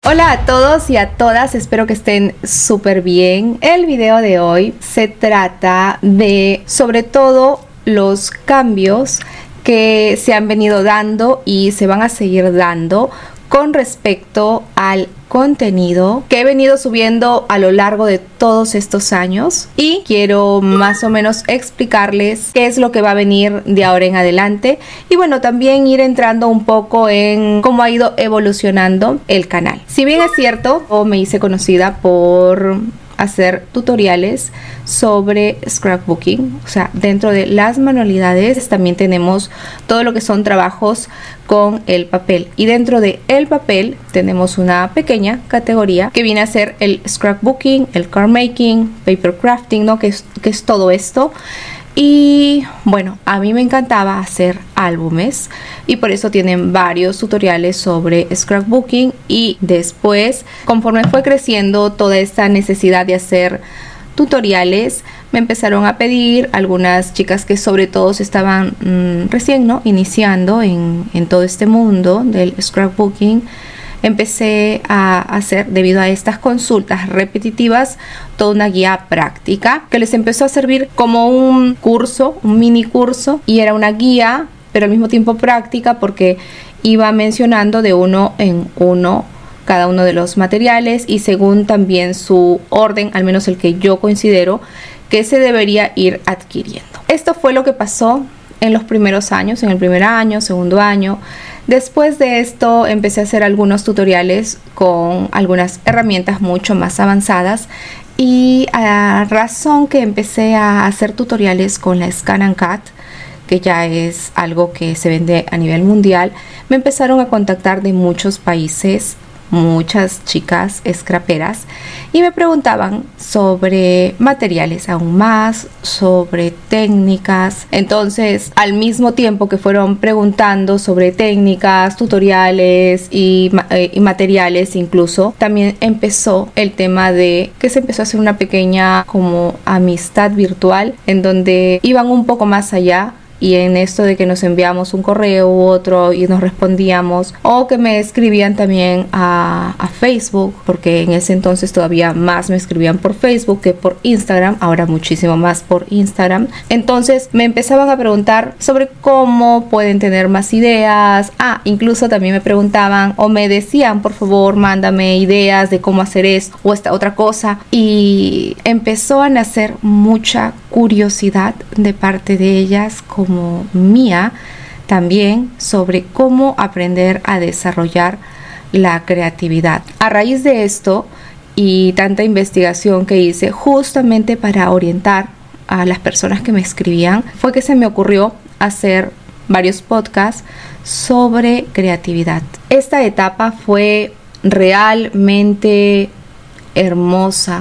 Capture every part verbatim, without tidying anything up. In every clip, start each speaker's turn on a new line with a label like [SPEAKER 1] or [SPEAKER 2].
[SPEAKER 1] Hola a todos y a todas, espero que estén súper bien. El video de hoy se trata de, sobre todo, los cambios que se han venido dando y se van a seguir dando con respecto al contenido que he venido subiendo a lo largo de todos estos años, y quiero más o menos explicarles qué es lo que va a venir de ahora en adelante, y bueno, también ir entrando un poco en cómo ha ido evolucionando el canal. Si bien es cierto, yo me hice conocida por hacer tutoriales sobre scrapbooking, o sea, dentro de las manualidades también tenemos todo lo que son trabajos con el papel, y dentro de el papel tenemos una pequeña categoría que viene a ser el scrapbooking, el card making, paper crafting, ¿no? que es, que es todo esto. Y bueno, a mí me encantaba hacer álbumes y por eso tienen varios tutoriales sobre scrapbooking, y después, conforme fue creciendo toda esta necesidad de hacer tutoriales, me empezaron a pedir algunas chicas que sobre todo estaban mmm, recién ¿no? iniciando en, en todo este mundo del scrapbooking. Empecé a hacer, debido a estas consultas repetitivas, toda una guía práctica que les empezó a servir como un curso, un mini curso, y era una guía pero al mismo tiempo práctica, porque iba mencionando de uno en uno cada uno de los materiales y según también su orden, al menos el que yo considero que se debería ir adquiriendo. Esto fue lo que pasó en los primeros años, en el primer año, segundo año. Después de esto empecé a hacer algunos tutoriales con algunas herramientas mucho más avanzadas, y a razón que empecé a hacer tutoriales con la Scan and Cut, que ya es algo que se vende a nivel mundial, me empezaron a contactar de muchos países muchas chicas scraperas y me preguntaban sobre materiales aún más, sobre técnicas. Entonces, al mismo tiempo que fueron preguntando sobre técnicas, tutoriales y, eh, y materiales, incluso también empezó el tema de que se empezó a hacer una pequeña como amistad virtual, en donde iban un poco más allá. Y en esto de que nos enviamos un correo u otro y nos respondíamos, o que me escribían también a, a Facebook, porque en ese entonces todavía más me escribían por Facebook que por Instagram, ahora muchísimo más por Instagram. Entonces me empezaban a preguntar sobre cómo pueden tener más ideas. Ah, incluso también me preguntaban o me decían, por favor, mándame ideas de cómo hacer esto o esta otra cosa. Y empezó a nacer mucha curiosidad de parte de ellas, como mía también, sobre cómo aprender a desarrollar la creatividad. A raíz de esto y tanta investigación que hice justamente para orientar a las personas que me escribían, fue que se me ocurrió hacer varios podcasts sobre creatividad. Esta etapa fue realmente hermosa.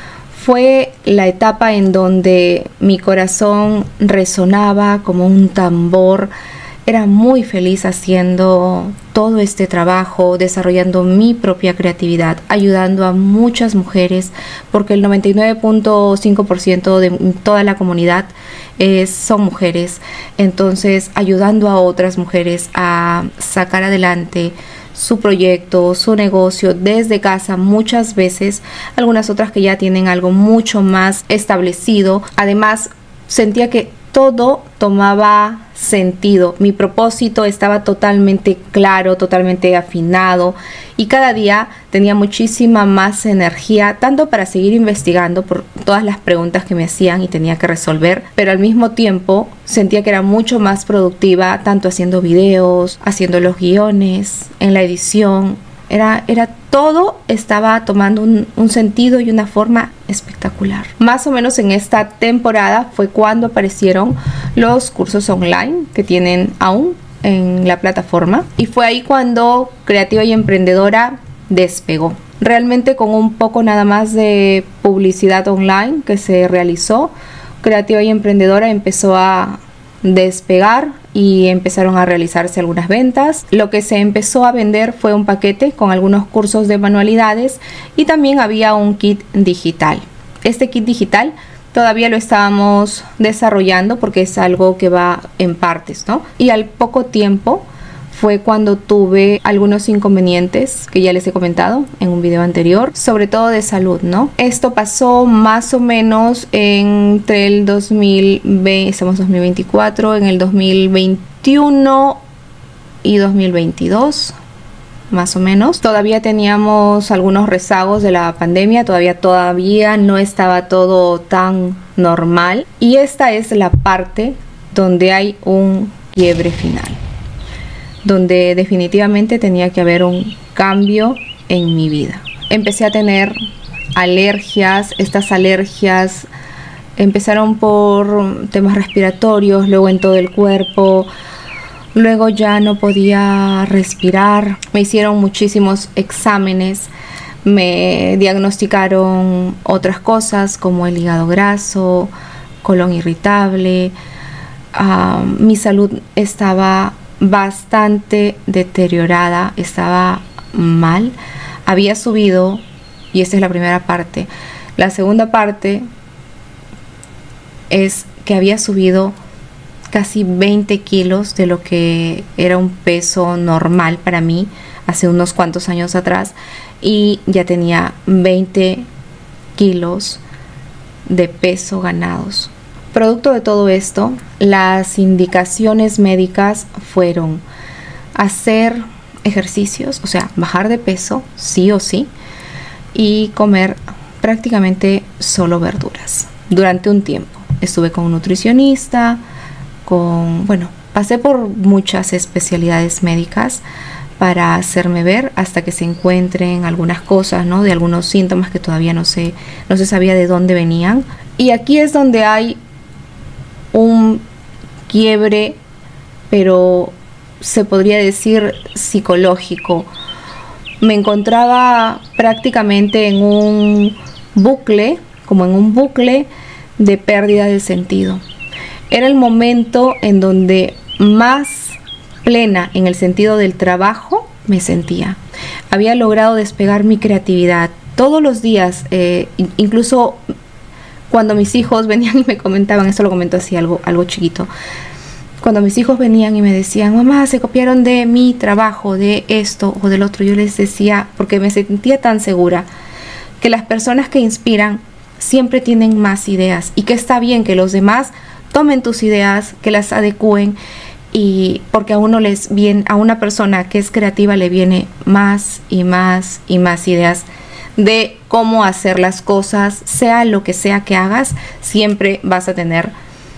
[SPEAKER 1] Fue la etapa en donde mi corazón resonaba como un tambor. Era muy feliz haciendo todo este trabajo, desarrollando mi propia creatividad, ayudando a muchas mujeres, porque el noventa y nueve punto cinco por ciento de toda la comunidad es, son mujeres. Entonces, ayudando a otras mujeres a sacar adelante su proyecto, su negocio desde casa, muchas veces, algunas otras que ya tienen algo mucho más establecido. Además, sentía que todo tomaba sentido, mi propósito estaba totalmente claro, totalmente afinado, y cada día tenía muchísima más energía, tanto para seguir investigando por todas las preguntas que me hacían y tenía que resolver, pero al mismo tiempo sentía que era mucho más productiva, tanto haciendo videos, haciendo los guiones, en la edición. Era, era todo estaba tomando un, un sentido y una forma espectacular. Más o menos en esta temporada fue cuando aparecieron los cursos online que tienen aún en la plataforma, y fue ahí cuando Creativa y Emprendedora despegó. Realmente con un poco nada más de publicidad online que se realizó, Creativa y Emprendedora empezó a despegar y empezaron a realizarse algunas ventas. Lo que se empezó a vender fue un paquete con algunos cursos de manualidades, y también había un kit digital. Este kit digital todavía lo estábamos desarrollando porque es algo que va en partes, ¿no? Y al poco tiempo fue cuando tuve algunos inconvenientes que ya les he comentado en un video anterior, sobre todo de salud, ¿no? Esto pasó más o menos entre el dos mil veinte, estamos dos mil veinticuatro, en el dos mil veintiuno y dos mil veintidós. Más o menos. Todavía teníamos algunos rezagos de la pandemia, todavía todavía no estaba todo tan normal, y esta es la parte donde hay un quiebre final, donde definitivamente tenía que haber un cambio en mi vida. Empecé a tener alergias. Estas alergias empezaron por temas respiratorios, luego en todo el cuerpo. Luego ya no podía respirar. Me hicieron muchísimos exámenes. Me diagnosticaron otras cosas como el hígado graso, colon irritable. Uh, mi salud estaba bastante deteriorada, estaba mal. Había subido, y esta es la primera parte. La segunda parte es que había subido casi veinte kilos de lo que era un peso normal para mí hace unos cuantos años atrás, y ya tenía veinte kilos de peso ganados. Producto de todo esto, las indicaciones médicas fueron hacer ejercicios, o sea, bajar de peso sí o sí, y comer prácticamente solo verduras. Durante un tiempo estuve con un nutricionista, con, bueno, pasé por muchas especialidades médicas para hacerme ver hasta que se encuentren algunas cosas, ¿no? De algunos síntomas que todavía no se, no se sabía de dónde venían. Y aquí es donde hay un quiebre, pero se podría decir psicológico. Me encontraba prácticamente en un bucle, como en un bucle de pérdida de sentido. Era el momento en donde más plena en el sentido del trabajo me sentía. Había logrado despegar mi creatividad todos los días, eh, incluso cuando mis hijos venían y me comentaban, esto lo comento así, algo, algo chiquito. Cuando mis hijos venían y me decían, mamá, se copiaron de mi trabajo, de esto o del otro, yo les decía, porque me sentía tan segura, que las personas que inspiran siempre tienen más ideas, y que está bien que los demás tomen tus ideas, que las adecúen, y porque a uno les viene, a una persona que es creativa le viene más y más y más ideas de cómo hacer las cosas. Sea lo que sea que hagas, siempre vas a tener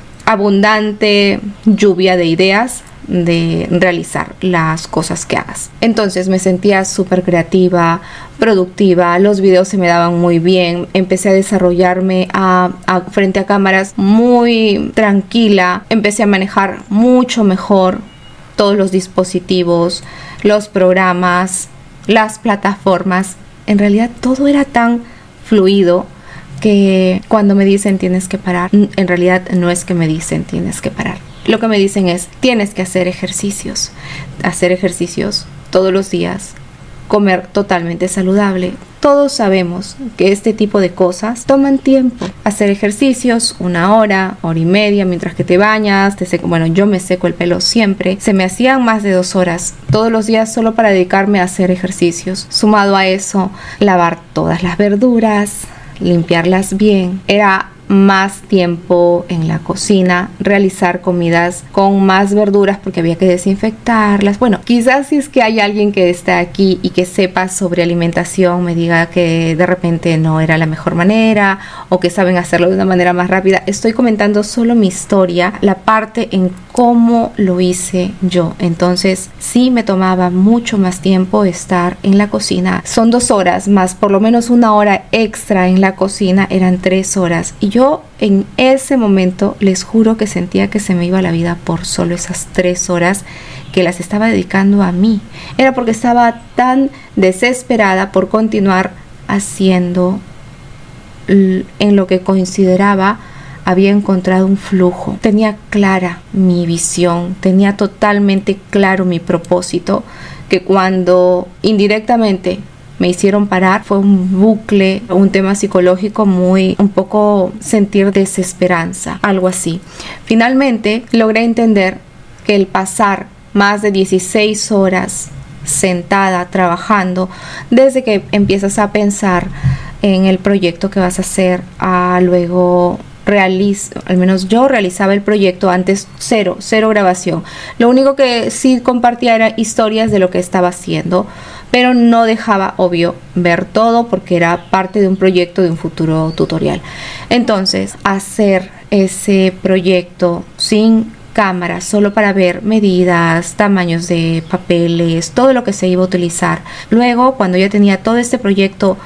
[SPEAKER 1] abundante lluvia de ideas de realizar las cosas que hagas. Entonces me sentía súper creativa, productiva, los videos se me daban muy bien, empecé a desarrollarme a, a, frente a cámaras muy tranquila, empecé a manejar mucho mejor todos los dispositivos, los programas, las plataformas. En realidad todo era tan fluido que cuando me dicen tienes que parar, en realidad no es que me dicen tienes que parar. Lo que me dicen es, tienes que hacer ejercicios, hacer ejercicios todos los días, comer totalmente saludable. Todos sabemos que este tipo de cosas toman tiempo. Hacer ejercicios una hora, hora y media, mientras que te bañas, te seco. Bueno, yo me seco el pelo siempre. Se me hacían más de dos horas todos los días solo para dedicarme a hacer ejercicios. Sumado a eso, lavar todas las verduras, limpiarlas bien. Era más tiempo en la cocina, realizar comidas con más verduras porque había que desinfectarlas. Bueno, quizás si es que hay alguien que está aquí y que sepa sobre alimentación me diga que de repente no era la mejor manera o que saben hacerlo de una manera más rápida. Estoy comentando solo mi historia, la parte en cómo lo hice yo. Entonces sí me tomaba mucho más tiempo estar en la cocina. Son dos horas más por lo menos una hora extra en la cocina, eran tres horas, y yo Yo en ese momento les juro que sentía que se me iba la vida por solo esas tres horas que las estaba dedicando a mí. Era porque estaba tan desesperada por continuar haciendo en lo que consideraba había encontrado un flujo. Tenía clara mi visión, tenía totalmente claro mi propósito, que cuando indirectamente me hicieron parar fue un bucle, un tema psicológico muy, un poco sentir desesperanza, algo así. Finalmente logré entender que el pasar más de dieciséis horas sentada trabajando desde que empiezas a pensar en el proyecto que vas a hacer a luego realiza, al menos yo realizaba el proyecto antes cero, cero grabación. Lo único que sí compartía era historias de lo que estaba haciendo, pero no dejaba, obvio, ver todo porque era parte de un proyecto de un futuro tutorial. Entonces, hacer ese proyecto sin cámara, solo para ver medidas, tamaños de papeles, todo lo que se iba a utilizar. Luego, cuando ya tenía todo este proyecto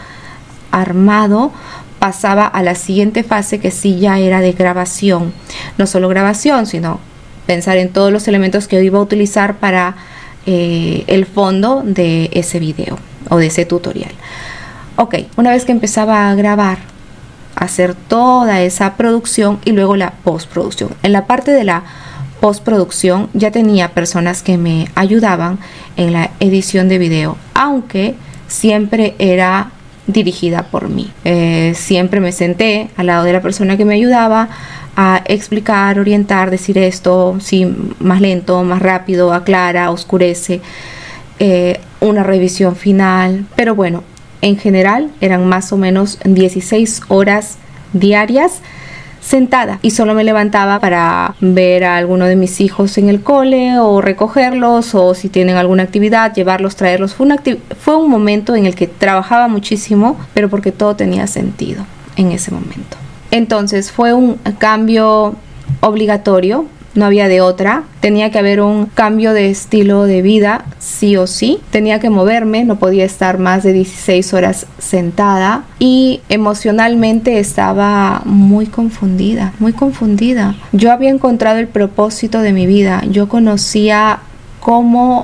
[SPEAKER 1] armado, pasaba a la siguiente fase, que sí ya era de grabación. No solo grabación, sino pensar en todos los elementos que yo iba a utilizar para eh, el fondo de ese video o de ese tutorial. Ok, una vez que empezaba a grabar, hacer toda esa producción y luego la postproducción. En la parte de la postproducción ya tenía personas que me ayudaban en la edición de video, aunque siempre era dirigida por mí. Eh, siempre me senté al lado de la persona que me ayudaba a explicar, orientar, decir esto, sí, más lento, más rápido, aclara, oscurece, eh, una revisión final. Pero bueno, en general eran más o menos dieciséis horas diarias sentada, y solo me levantaba para ver a alguno de mis hijos en el cole o recogerlos, o si tienen alguna actividad, llevarlos, traerlos. Fue, una acti- fue un momento en el que trabajaba muchísimo, pero porque todo tenía sentido en ese momento. Entonces fue un cambio obligatorio, no había de otra. Tenía que haber un cambio de estilo de vida, sí o sí. Tenía que moverme, no podía estar más de dieciséis horas sentada. Y emocionalmente estaba muy confundida, muy confundida. Yo había encontrado el propósito de mi vida. Yo conocía cómo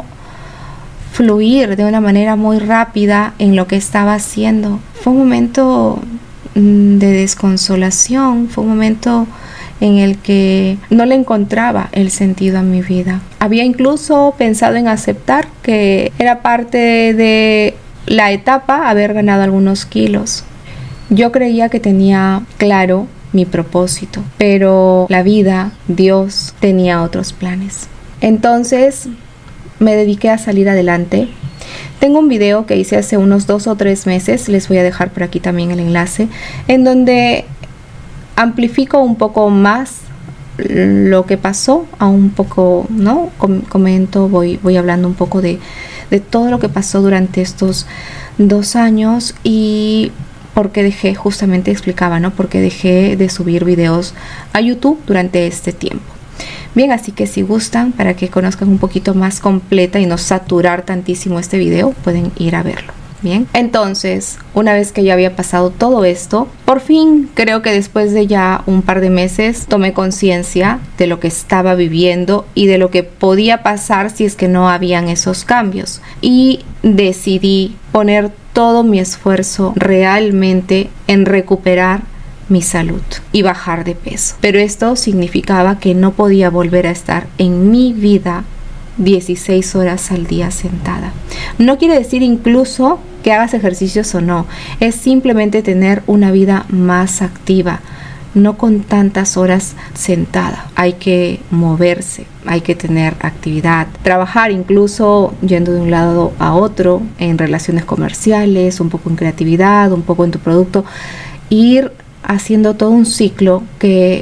[SPEAKER 1] fluir de una manera muy rápida en lo que estaba haciendo. Fue un momento de desconsolación, fue un momento en el que no le encontraba el sentido a mi vida. Había incluso pensado en aceptar que era parte de la etapa haber ganado algunos kilos. Yo creía que tenía claro mi propósito, pero la vida, Dios, tenía otros planes. Entonces me dediqué a salir adelante. Tengo un video que hice hace unos dos o tres meses, les voy a dejar por aquí también el enlace, en donde amplifico un poco más lo que pasó, a un poco, ¿no? Com- comento, voy, voy hablando un poco de, de todo lo que pasó durante estos dos años y por qué dejé, justamente explicaba, ¿no? Por qué dejé de subir videos a YouTube durante este tiempo. Bien, así que si gustan, para que conozcan un poquito más completa y no saturar tantísimo este video, pueden ir a verlo. Bien, entonces, una vez que ya había pasado todo esto, por fin creo que después de ya un par de meses tomé conciencia de lo que estaba viviendo y de lo que podía pasar si es que no habían esos cambios, y decidí poner todo mi esfuerzo realmente en recuperar mi salud y bajar de peso. Pero esto significaba que no podía volver a estar en mi vida dieciséis horas al día sentada. No quiere decir incluso que hagas ejercicios o no, es simplemente tener una vida más activa, no con tantas horas sentada. Hay que moverse, hay que tener actividad, trabajar incluso yendo de un lado a otro en relaciones comerciales, un poco en creatividad, un poco en tu producto, ir haciendo todo un ciclo que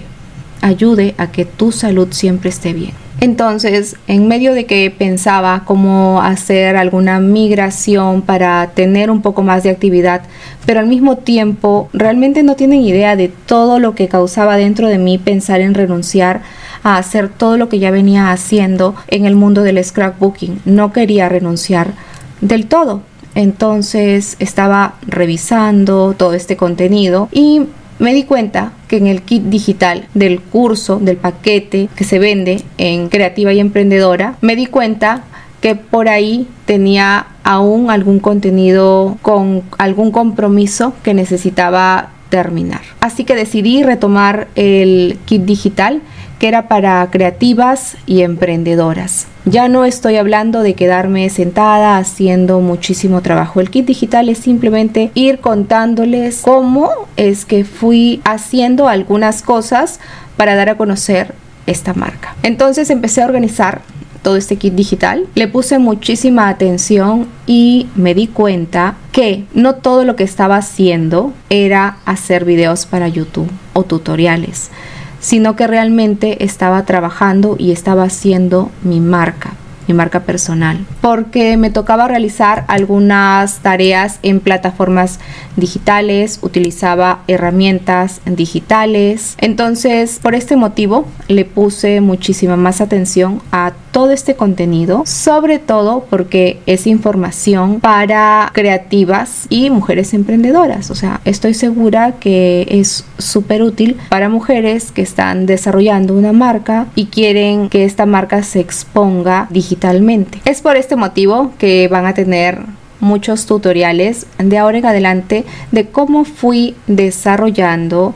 [SPEAKER 1] ayude a que tu salud siempre esté bien. Entonces, en medio de que pensaba cómo hacer alguna migración para tener un poco más de actividad, pero al mismo tiempo realmente no tienen idea de todo lo que causaba dentro de mí pensar en renunciar a hacer todo lo que ya venía haciendo en el mundo del scrapbooking. No quería renunciar del todo. Entonces estaba revisando todo este contenido y me di cuenta que en el kit digital del curso, del paquete que se vende en Creativa y Emprendedora, me di cuenta que por ahí tenía aún algún contenido con algún compromiso que necesitaba terminar. Así que decidí retomar el kit digital, que era para creativas y emprendedoras. Ya no estoy hablando de quedarme sentada haciendo muchísimo trabajo. El kit digital es simplemente ir contándoles cómo es que fui haciendo algunas cosas para dar a conocer esta marca. Entonces empecé a organizar todo este kit digital, le puse muchísima atención y me di cuenta que no todo lo que estaba haciendo era hacer videos para YouTube o tutoriales, sino que realmente estaba trabajando y estaba haciendo mi marca. mi marca personal, porque me tocaba realizar algunas tareas en plataformas digitales, utilizaba herramientas digitales. Entonces, por este motivo le puse muchísima más atención a todo este contenido, sobre todo porque es información para creativas y mujeres emprendedoras. O sea, estoy segura que es súper útil para mujeres que están desarrollando una marca y quieren que esta marca se exponga digitalmente. Es por este motivo que van a tener muchos tutoriales de ahora en adelante de cómo fui desarrollando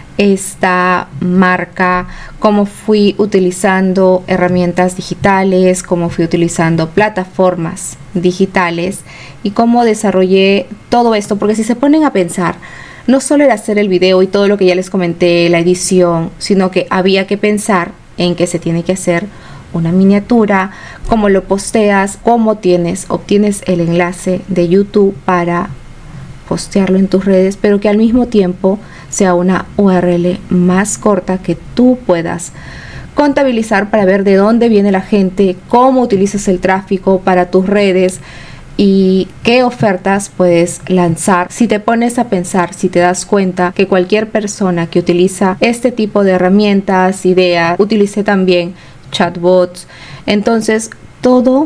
[SPEAKER 1] esta marca, cómo fui utilizando herramientas digitales, cómo fui utilizando plataformas digitales y cómo desarrollé todo esto, porque si se ponen a pensar, no solo era hacer el video y todo lo que ya les comenté, la edición, sino que había que pensar en que se tiene que hacer una miniatura, cómo lo posteas, cómo tienes, obtienes el enlace de YouTube para postearlo en tus redes, pero que al mismo tiempo sea una U R L más corta que tú puedas contabilizar para ver de dónde viene la gente, cómo utilizas el tráfico para tus redes y qué ofertas puedes lanzar. Si te pones a pensar, si te das cuenta que cualquier persona que utiliza este tipo de herramientas, ideas, utilicé también chatbots, entonces todo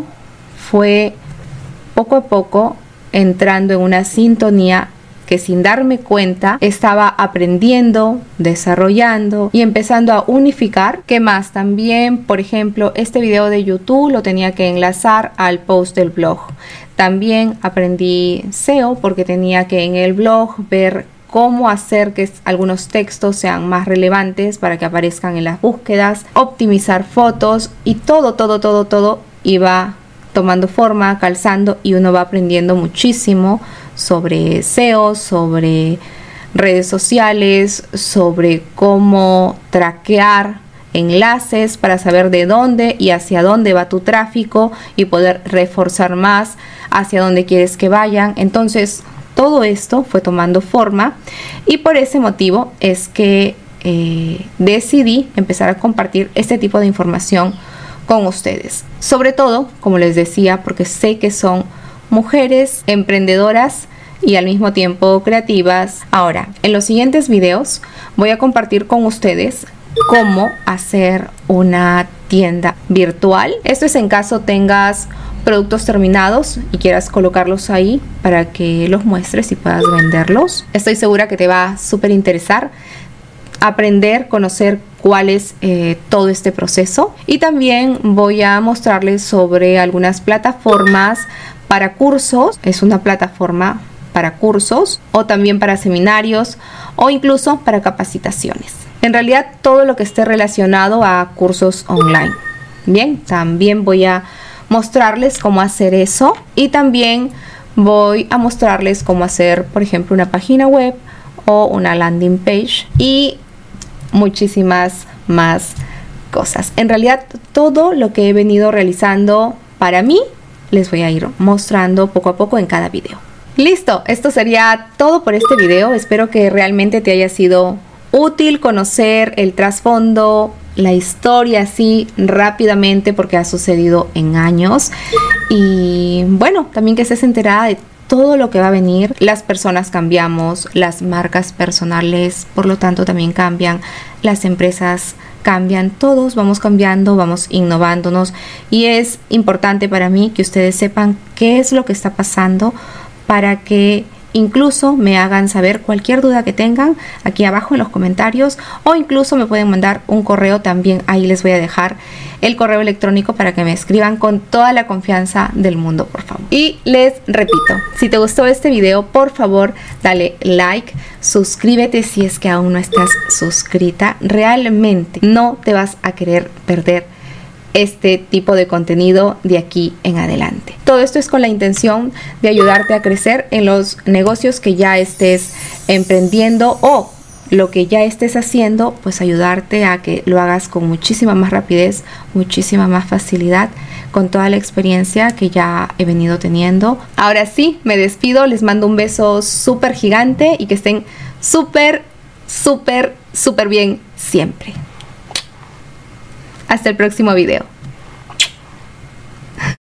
[SPEAKER 1] fue poco a poco entrando en una sintonía que sin darme cuenta estaba aprendiendo, desarrollando y empezando a unificar. ¿Qué más? También, por ejemplo, este video de YouTube lo tenía que enlazar al post del blog. También aprendí S E O porque tenía que en el blog ver cómo hacer que algunos textos sean más relevantes para que aparezcan en las búsquedas, optimizar fotos y todo, todo, todo, todo iba tomando forma, calzando y uno va aprendiendo muchísimo sobre S E O, sobre redes sociales, sobre cómo traquear enlaces para saber de dónde y hacia dónde va tu tráfico y poder reforzar más hacia dónde quieres que vayan. Entonces todo esto fue tomando forma y por ese motivo es que eh, decidí empezar a compartir este tipo de información con ustedes, sobre todo, como les decía, porque sé que son mujeres emprendedoras y al mismo tiempo creativas. Ahora, en los siguientes videos voy a compartir con ustedes cómo hacer una tienda virtual. Esto es en caso tengas productos terminados y quieras colocarlos ahí para que los muestres y puedas venderlos. Estoy segura que te va a súper interesar aprender, conocer cuál es eh, todo este proceso, y también voy a mostrarles sobre algunas plataformas para cursos. Es una plataforma para cursos o también para seminarios o incluso para capacitaciones. En realidad todo lo que esté relacionado a cursos online. Bien, también voy a mostrarles cómo hacer eso y también voy a mostrarles cómo hacer, por ejemplo, una página web o una landing page y muchísimas más cosas. En realidad todo lo que he venido realizando para mí les voy a ir mostrando poco a poco en cada video. Listo, esto sería todo por este video. Espero que realmente te haya sido útil conocer el trasfondo, la historia así rápidamente porque ha sucedido en años, y bueno, también que estés enterada de todo lo que va a venir. Las personas cambiamos, las marcas personales por lo tanto también cambian, las empresas cambian, todos vamos cambiando, vamos innovándonos, y es importante para mí que ustedes sepan qué es lo que está pasando para que incluso me hagan saber cualquier duda que tengan aquí abajo en los comentarios, o incluso me pueden mandar un correo también. Ahí les voy a dejar el correo electrónico para que me escriban con toda la confianza del mundo, por favor. Y les repito, si te gustó este video, por favor dale like, suscríbete si es que aún no estás suscrita. Realmente no te vas a querer perder este tipo de contenido de aquí en adelante. Todo esto es con la intención de ayudarte a crecer en los negocios que ya estés emprendiendo o lo que ya estés haciendo, pues ayudarte a que lo hagas con muchísima más rapidez, muchísima más facilidad, con toda la experiencia que ya he venido teniendo. Ahora sí, me despido, les mando un beso súper gigante y que estén súper, súper, súper bien siempre. Hasta el próximo video.